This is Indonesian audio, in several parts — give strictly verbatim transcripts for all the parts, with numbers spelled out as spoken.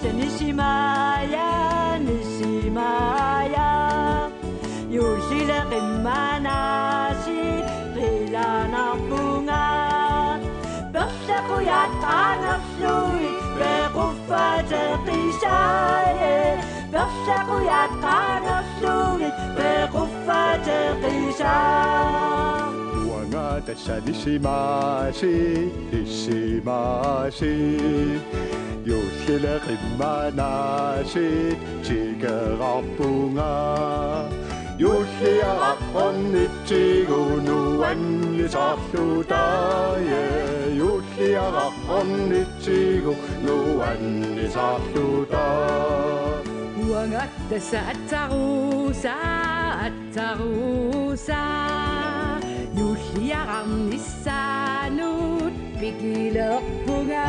Nishimaya, Nishimaya, Yoshila Rimanashi, Rilana Bunga, Bersakuya Tanaflui, Berufa Terishaye, Bersakuya Tanaflui, Berufa Terishaye. Tasha Nishimashi, Nishimashi, Yoshila Rimanashi, Chigarapunga, Yoshia Onichigo, no one is off to die, Yoshia Onichigo, no one is off to die. Wangata sa Atarusa, Atarusa. Yuhliaram nisanut pigiler bunga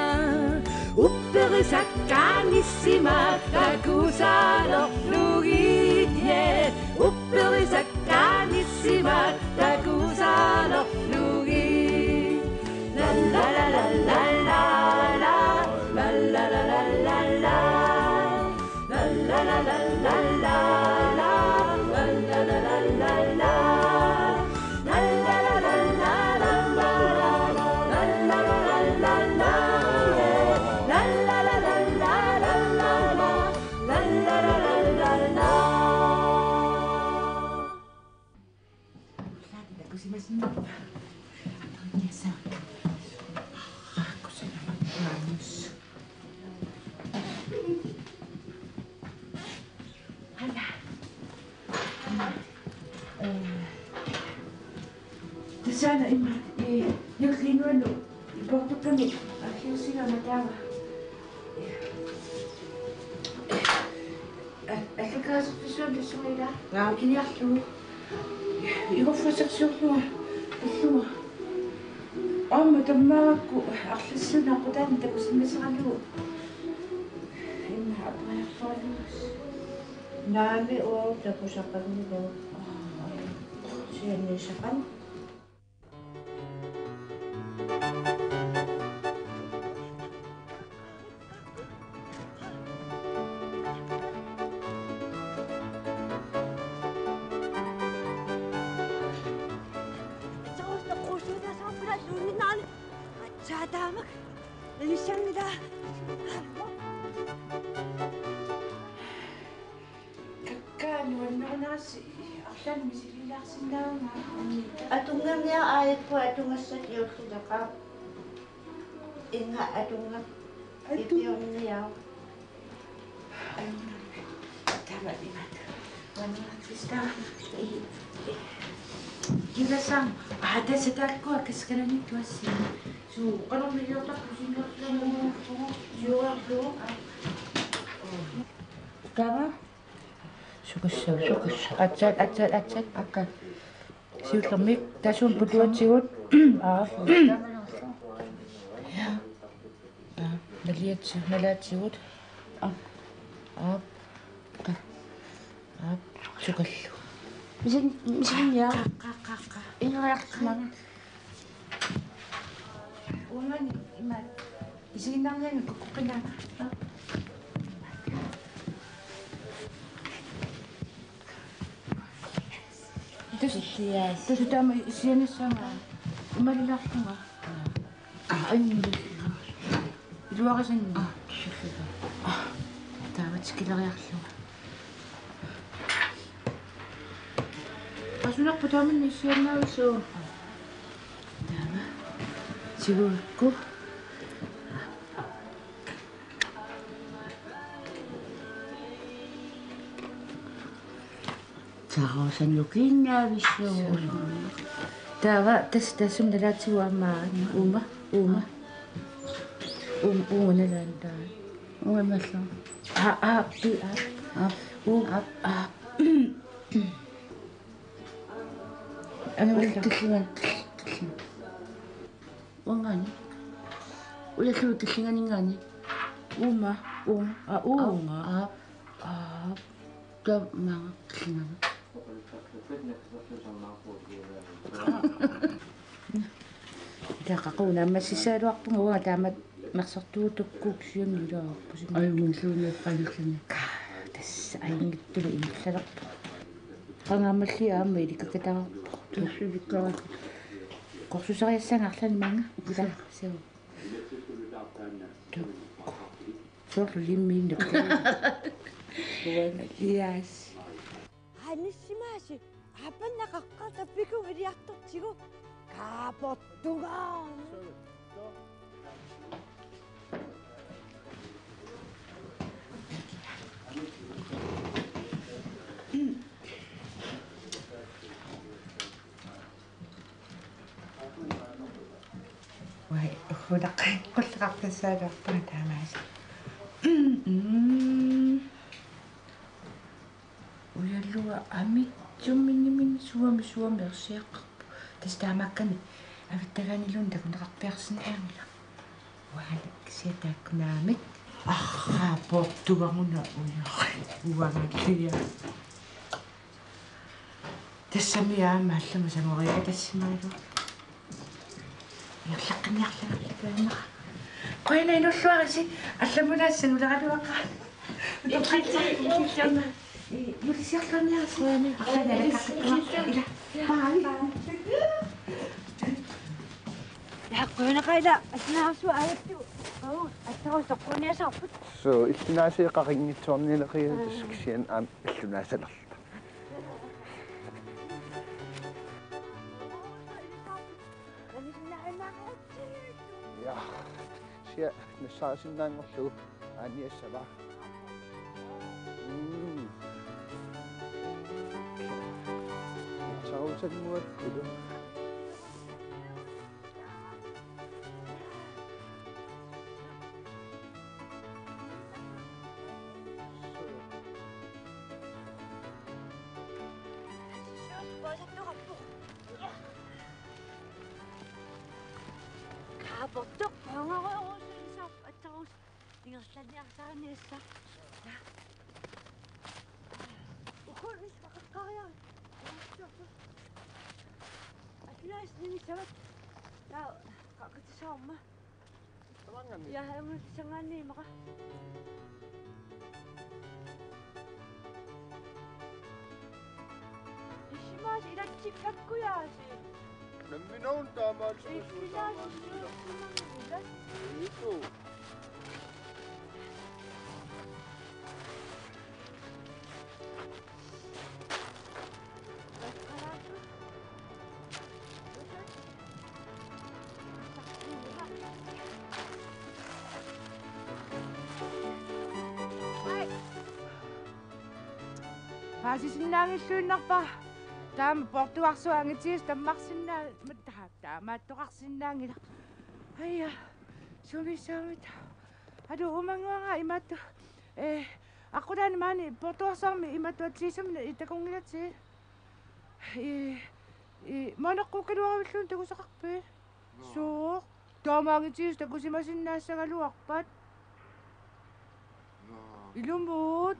Upperisakanissima takusalor flugidje Upperisakanissima takusalor flugid La la la la la la la La la la la la la La la la la la la La la la la la la Sana ima yung kinuano ibato kami akhir sila matawa at kaso fisyon de sumida nga kiniyakto iko fasaksyon ko ito ah matama ko akhir na ko dan de ko simisalo ina apa falos nani o tapos sa kanila siya ni sa kan Damak, Lishanida. Kakano na nasi, aksan misililaksin daw nga. Atungan niya ayat po atungan sa Diyos sila ka. Inga atungan. Ito yung niyaw. Ayun na. Tama din natin. Wala nga sista. Gila sang, ada sedar ko kasi kana ni tuasi. So, kalau beliau tak pusing nak sama jual tu. Kama? Suka suka suka. Acat acat acat akan. Siut kami, tasun berdua siut. Ah. Ya. Ah, melihat melihat siut. Ah. Ah. Ah. Suka. Mesin mesinnya. Kakak kakak. Ini reaksi mana? Ulan imat. Isinang yan kukukin na. Ito siya. Ito sudah may siya ni sama. Umalilak ko nga. Ah, ay hindi. Iluwa ka sa niyo. Ah, siya. Ah, dapat sikila reaksyon. Kasunak po naman ni siya na iso. 지울고 Tahusan lukin na bisyo. Dawa, tas tasum na lahat si Wama. Uma, uma. Um, uma na lang dahil. Uma maslo. Ah, ah, pi, ah. Ah, Um, ah, ah. Ano ba ito? Tisingan, tisingan. Wangani. Uya sulu tisingan ingani. Uma, um, ah, uma. Ah, ah. Ka mga tisingan. Dah kakak na masisaro ako ngawa damat мерсартуутуккууксиунилаарпусин аюнгуллуунеққаллани тасса аингиттули ималлалерпу qangamalli aamma ilikakataqarpu тассуликкарак qorsusariassangарлани манга ила сеу сорл лиммииннак уана лиас аниссимааси апаннақаққарта пику илиартортигу каапортугаа вай хулаққи қуллеқартассаалуарпаа таамааса уяллуга амитсумминимин суами суами ерсиаққарпу тас таамааккани авиттагаанилуун такунеқарпиарсинаангила уаалак сиатааккунаамик арраа португамуна уяхи уангаллиа тассами аама аллама самориа тассимаалу ярлаққиниарлагаллакаанера qoina inulluarisi allamulaassan ulaqaluaqa ikkitsiarna yulisiarlaniarsuani арланалаккаққуа ила паави яққуинақайла аснаарсу аатту оо аттарусоққуниасарпут so иллунааси-эққарингитсуарнилеқиа тассуксиан аам иллунаасалерла ja sia nassaasinnaangorlu aaniassava mm sausanmuakkulu 아버떡 방어가 오면서 아따고 이것까지 양산했어. 그걸 가야. 아시나스 님이 저야 가그치 엄마. 야 오늘 정한이 뭐가 이시마시 이렇게 갖고야지. Minä on tämä Itu. Paasisinnangilluinnarpa taama portuarsuangitiis tammarsinnaa mattaha taamaattoqarsinnaangila ayya sumissaamit adu umanguanga imattu eh aqulaani maani portuarsaarmi imattuatsiisamna itakungilati i i maneqqukkaluaravillun takusaqarpi suu taamaangitiis takusimasinnaassagaluarpat ilumut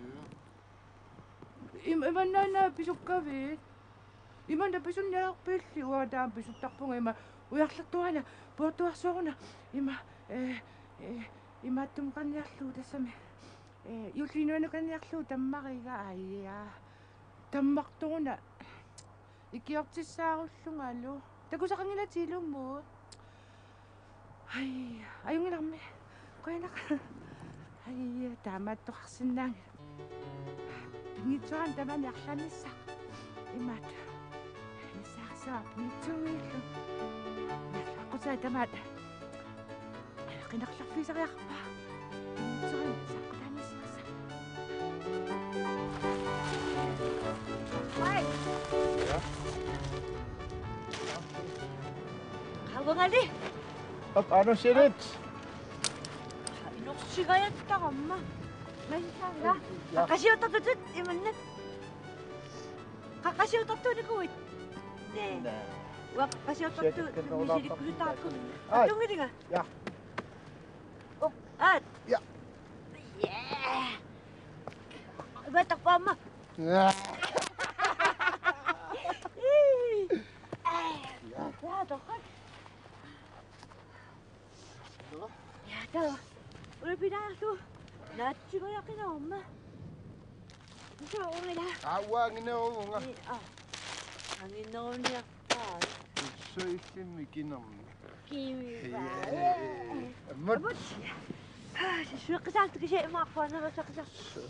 imannaana pisukkaviit imanda pisunniarpilli uataam pisuttarpunga ima ujarlartuana portuarsuaruna ima eh imattum qanniarluu tassami eh yullinuanu qanniarluu tammariga ayya tammartuuna ikiortissaarullungalu takusaqangilatiilummu ayya ayungilarmi qoinaqa ayya taamaattoqarsinnaanga ngitsuan tamani arlanissa imat nisarsaa ngitsuillu aqusa tamat qinaqlarfisariarpa ngitsuan saqqutaanissassa Hai. 가방아리 Op, ano sirit? 이녹시가였다 엄마 야, 가까시오떡도 이만은 가까시오떡도 이거 네. 와 가까시오떡도 미시리 그렇다고. 아, 동이리가. 야. 어, 아. 야. 예. 왜 딱 봐, 엄마. 야. 야, 너 한. 야. 나 우리 비나도 나 찍어야겠네 엄마. 저 오늘 나. Awang na o nga. 아, 아니 너는 약간 So isim ikinam. 기위 봐. Mat. 아, شو قصدك شيء ما أخواننا بس قصدك.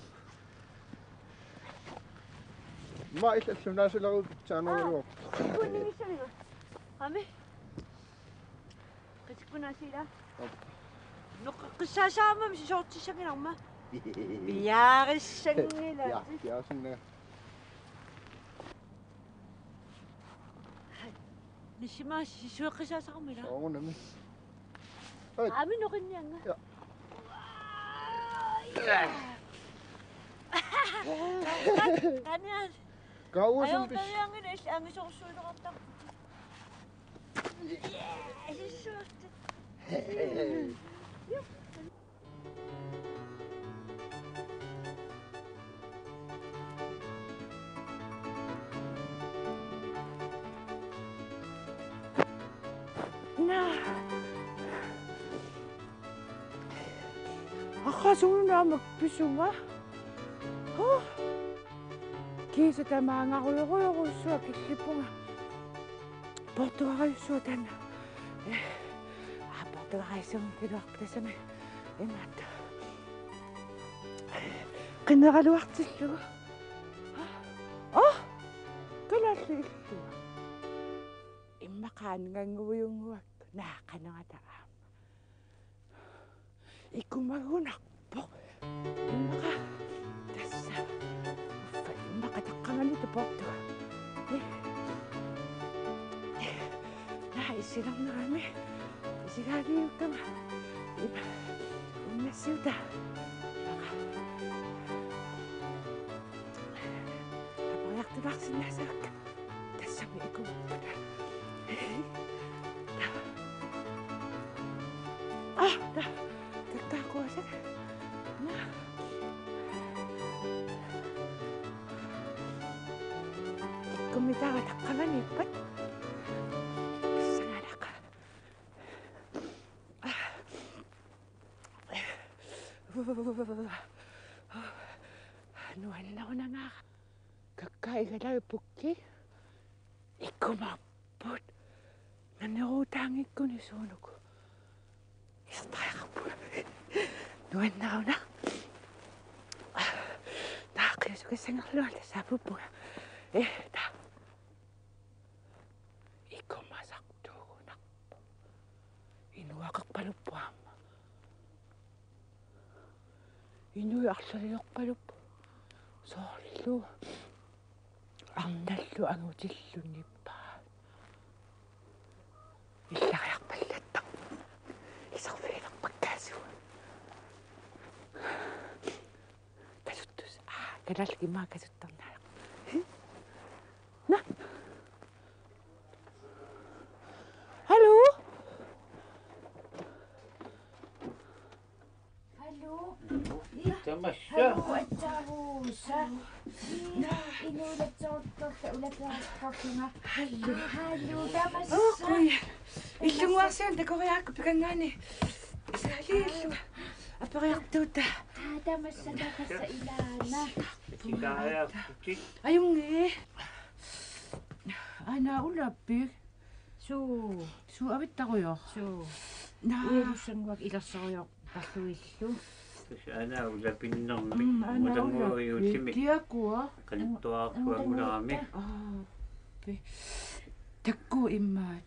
Ma isla sumna sila ko channel ro. كوني مشاري. همي. قصدك كنا سيدا. نق قصة شامة مش شو تشجعين أمه. يا غشني لا. Ja, ja sunna. نشما شو قصة شامة لا. Oo naman. همي نقولني أنا. Ja. 아니야. Kausap 아유, bis. ang ina, ang isang sulo ka ta. Na. Akaso na magpisuma. Oh. Kisa ta mga kulo-kulo ko sa kisipunga. Portugal sudan. Eh, ah, Portugal sung tidak presame. Eh, mat. Kinakaluwak silo. Oh, kalasi ito. Imakan nga nguyong wag na kanangataam. Ikumagunak po. Imaka. Tasa. Makatakkangan ito po ito. Eh, naisilang na kami. Isigari yung kama. Iba, umasiw ta. Baka. Napangayak tibak sinasak. Tasami ko po na. Ah, na. Tagtako asan. Na. Kumitawa takkaman ipat. Sanganak. Anuan na ako na nga. Kakain ka lang puki. Ikumapot. Nanarutangin ko ni Sono ko. Isa tayo ka po. Anuan na ako na. Nakakaya ka sa ngayon. Sabi po. Eh, dah. Ikaw masakto ko na po. Inuwakak palupuam. Inuyak sa iyok palup. Solo. Ang nalo ang utilo ni pa. Ilakayak palatak. Isang firang pagkaso. Kasutos. Ah, ganal lagi mga kasutang na. Na. Halo? Halo? Tamasya. Halo, at sa inulat sa utot sa ulat sa kakima. Halo? Halo, damas Oh, kuya. Ilong wasan, da ko kaya ako pikangani. Sali, ilong. Apa kaya tuta? damas sa dakas sa ilana. Kaya puti. Ayong eh. Ana ulapi. So, Su awit takoyo. so, Na. urusan wag ilasoyo pasuiso. Kasi ana, ulapin ng Mm, ana mudang mo yung ulapi. simi. Di ako ah. Kanito ako ang marami. Ah, pe. Takko imat.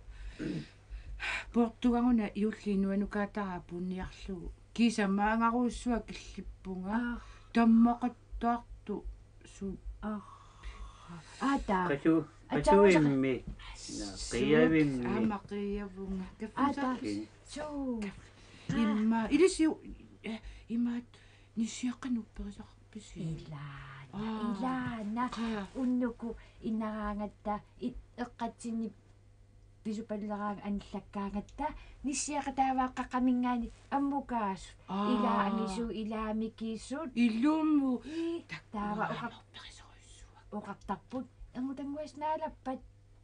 Portugal na iullinu anu katahapun niarlu. Kisa maangarusua killippunga. Tammaqattaartu su. Ah, ada. Kaso, At kaso saka- immi. Na, kaya immi. Ama qiyavunga. Ada. Kafusaki. So, Imma ilisi imat nisiaqan upperisarpisi. ilana, Ah. ilana. Kaya Unnuku inarangatta eqqatsini pisupallarang anllakkaangatta nissiaqataavaqqaqaminggaani ammukaas ila angisu ilaamikiissuut ilummu taava uqap upperisarusua. uqartarput angutangguas naalappat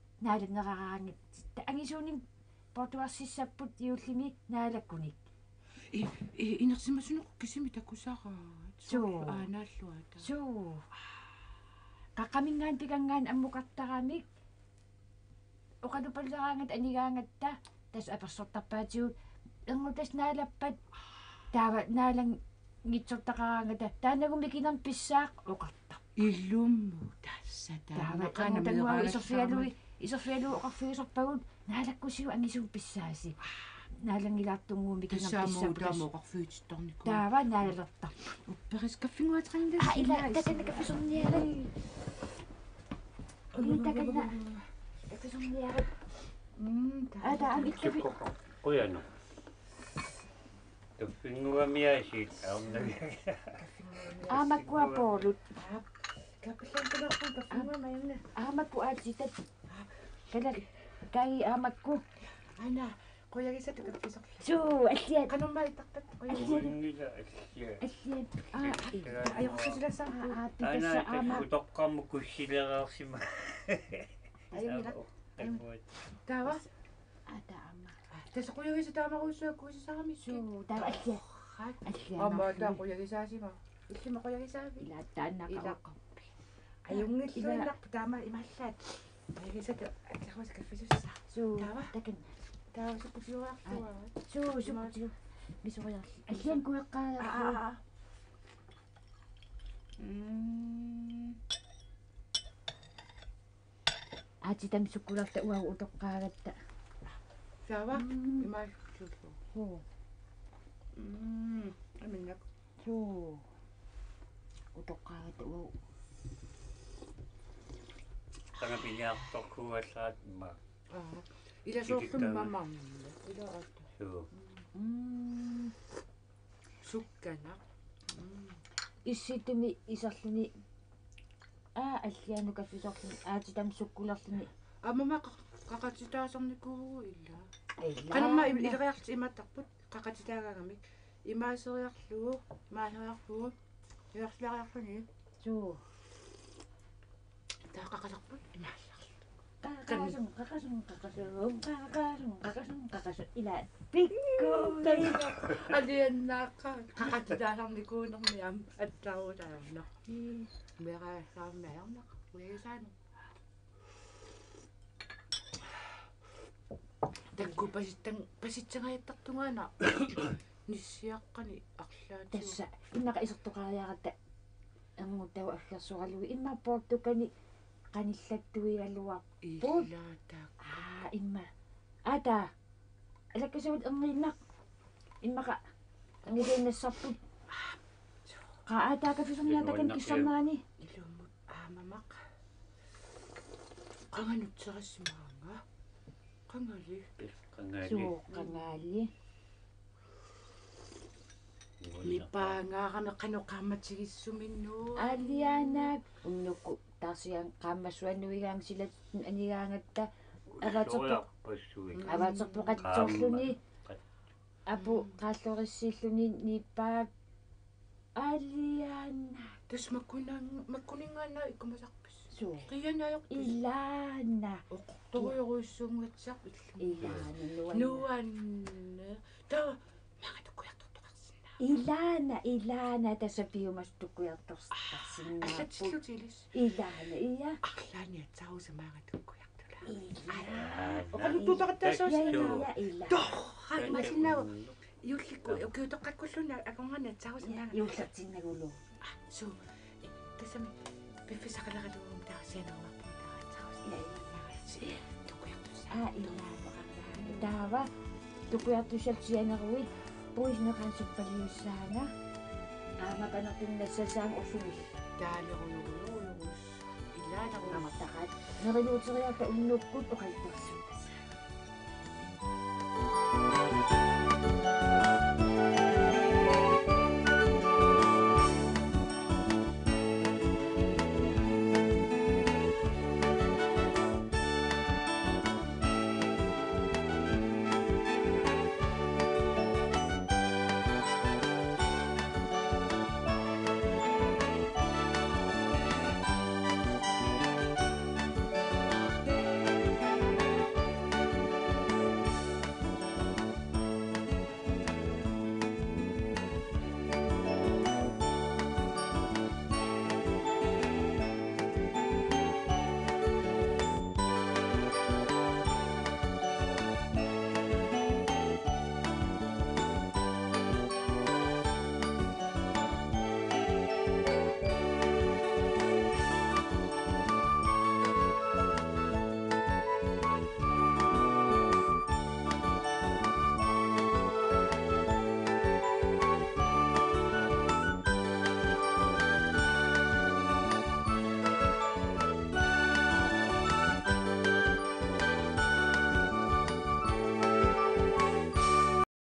naalanneraraangit angisuunin portuarsissapput iullimi naalakkunik и и инерсимасунеқ кисими такусараат Суу. аанааллуата Суу. Qaqamingaan pikangaan ammukартарамик оқалупаллераангат анигаангатта тас аперсортарпаатигу эрнутас наалаппат таава наалан ngitsortaqaraangata taanagumi kinam pissaaq uqarta иллумму тассата таава тануа исерфиалуи исерфиалу оқарфигисорпагут наалаккусигу ангисуг писсааси наалангилаартунгууми кинам тассаамуу писсаа таамоқарфиититторнику таава наалалерта перис каффингуатриндас а ила такана кафисорниара ила такана кафисорниара м ада амит кафи Kuyanno. Tupinguamiasit aunnavi. аамаккуапоолут капиллантулерпун каффингуамаюна аамакку аатситат кала кай аамакку ана qoyagisatu kaffisor суу аллиат кануммаитартат Kuingila assia. аллиат аа ajorsisilassa аа питасса аама Ana toqqammu kussilereersima. ajumila Takuat. tawa ата аама tasa qoyagisa taamaruussuakku isisarami суу таа аллиат аллиат amma taa qoyagisaasima иллима qoyagisaavi ила тааннааққа ajungilluinarpu taama imallaat qoyagisatu атлервас каффисусса суу Тава? такан tawa sukkusiuartuа суу суу мисориарли аллиан куеққаа м аати там суккуларта уагу утоққаагатта tawa имааллуллу суу м аминнак суу утоққаагатта уагу Tanga piniartorkuallaat ma. аа иласуурлуммамарнамма иларатта Suu. м суккана исситуми исерлүни аа аллиану каффисорлүни аати там суккулерлүни амама qaqatitaasarnikuugu illa ила qanumma ileriarti imattarput qaqatitaagagami imaaseriarlugu maaseriarlugu iarlariarluni суу таақақаларпут имаалларлу какасун какасун какасун какасун какасун какасун ила пикку алианнааққа qaqatitaasarnikuunermiam аттаарутаавна мераасааммаярнақ уясаану такку паситтан паситсагаятартунгаана ниссиаққани арлаатигу тасса имака исертоқариарата эрнутау аггерсоралуи иммаппоортукани qanillatuigaluaq илаатаак аа имма ата алаккасавут эрниннақ иммака ангилииннассарпут qa атаакафисерниатакан киссарнерани илуммут аамамақ qanganutсерассимаанга qangали Qangaali. суу qangaali мипаангаарами qanoqaammatигиссуминнуу алианаак уннукку тарсиан qaammassуаннуигаан силат анигаангатта аватерпо Pasuik. аватерпо qatсоорлуни апу qaallorissiиллуни ниппаак алиана тас маккунаан маккунингаана иккумасарпис суу қиянаёртус илаана торуйоруиссуунгатсаар илаана нуан нуанне таа магатуккуяртортоқарсинаа илаана илаана тасапиумас туккуярторсарсиннаа аллатиллутилис илаана ия арлаани атсааруса магатуккуяртула Оқалуттутақаттаасаас. ия ила торра ималинаа юлликку укиутоққаккуллуна аконгана атсааруса мага юуллатсиннагулу су тасами пиффисақалералуум таасианермарпу таатсааруса туккуяртус аа илаана таава туккуяртусалсианеруит пуиснеқансуппалиуссаана аамаканертиннассасаам уссугил таалерулугулуус илаанерулама амартақаат нерилуутериарта уннуккут оқалтерсут